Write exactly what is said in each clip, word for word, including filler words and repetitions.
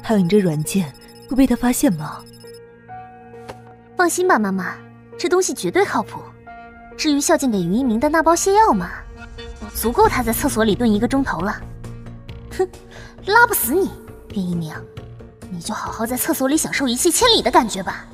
还有你这软件会被他发现吗？ 放心吧，妈妈，这东西绝对靠谱。至于孝敬给于一鸣的那包泻药嘛，足够他在厕所里蹲一个钟头了。哼，拉不死你，于一鸣，你就好好在厕所里享受一泻千里的感觉吧。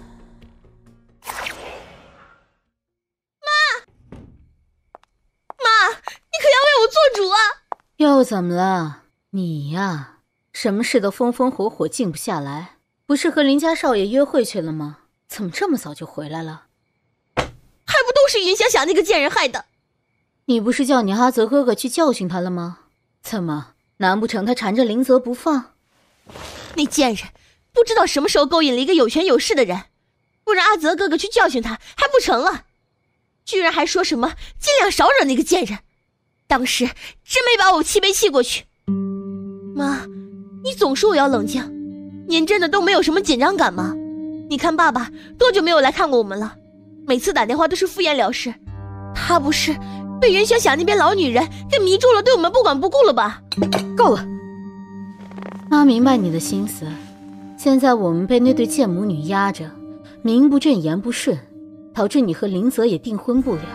妈，妈，你可要为我做主啊！ 又怎么了？你呀，什么事都风风火火，静不下来。不是和林家少爷约会去了吗？怎么这么早就回来了？ 还不都是云霞霞那个贱人害的？ 你不是叫你阿泽哥哥去教训他了吗？怎么，难不成他缠着林泽不放？ 那贱人不知道什么时候勾引了一个有权有势的人，不让阿泽哥哥去教训他还不成了，居然还说什么尽量少惹那个贱人，当时真没把我气背气过去。妈，你总说我要冷静，您真的都没有什么紧张感吗？你看爸爸多久没有来看过我们了，每次打电话都是敷衍了事，他不是被袁小霞那边老女人给迷住了，对我们不管不顾了吧？ 够了，妈明白你的心思，现在我们被那对贱母女压着，名不正言不顺，导致你和林泽也订婚不了。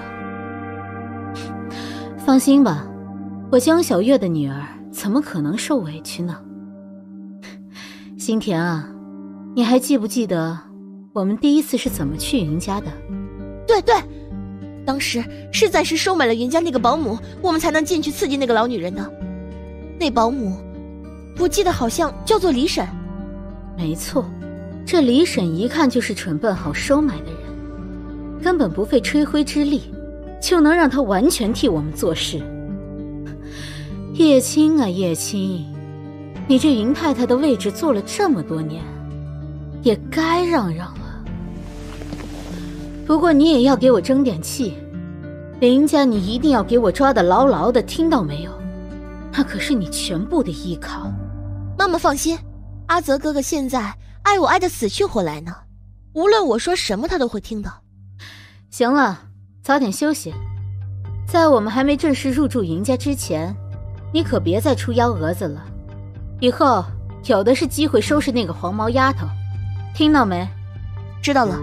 放心吧，我江小月的女儿怎么可能受委屈呢？心田啊，你还记不记得我们第一次是怎么去云家的？ 对对，当时是暂时收买了云家那个保姆，我们才能进去刺激那个老女人的。那保姆我记得好像叫做李婶。 没错，这李婶一看就是蠢笨好收买的人，根本不费吹灰之力就能让她完全替我们做事。叶青啊叶青，你这云太太的位置坐了这么多年，也该让让了。不过你也要给我争点气，林家你一定要给我抓得牢牢的，听到没有？那可是你全部的依靠。 妈妈放心，阿泽哥哥现在爱我爱得死去活来呢，无论我说什么他都会听的。 行了，早点休息。在我们还没正式入住云家之前，你可别再出幺蛾子了，以后有的是机会收拾那个黄毛丫头，听到没？ 知道了。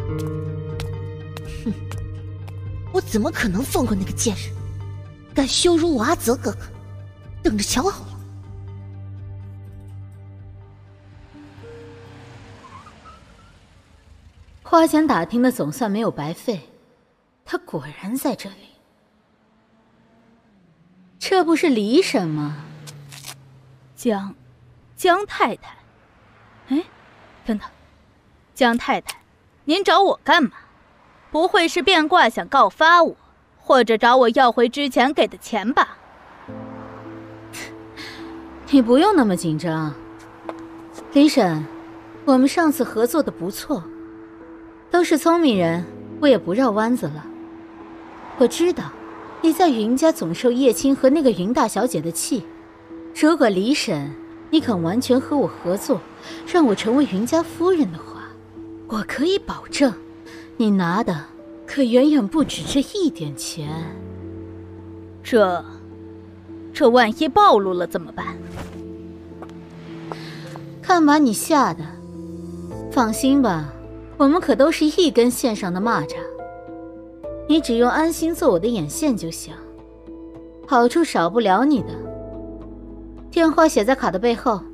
哼，我怎么可能放过那个贱人？敢羞辱我阿泽哥哥，等着瞧好了。 花钱打听的总算没有白费，他果然在这里。这不是李婶吗？ 江，江太太。哎，等等，江太太，您找我干嘛？不会是变卦想告发我，或者找我要回之前给的钱吧？ 你不用那么紧张。李婶，我们上次合作的不错，都是聪明人，我也不绕弯子了。我知道你在云家总受叶青和那个云大小姐的气，如果李婶你肯完全和我合作，让我成为云家夫人的话，我可以保证你拿的可远远不止这一点钱。 这这万一暴露了怎么办？ 看把你吓的。放心吧，我们可都是一根线上的蚂蚱，你只用安心做我的眼线就行，好处少不了你的。电话写在卡的背后。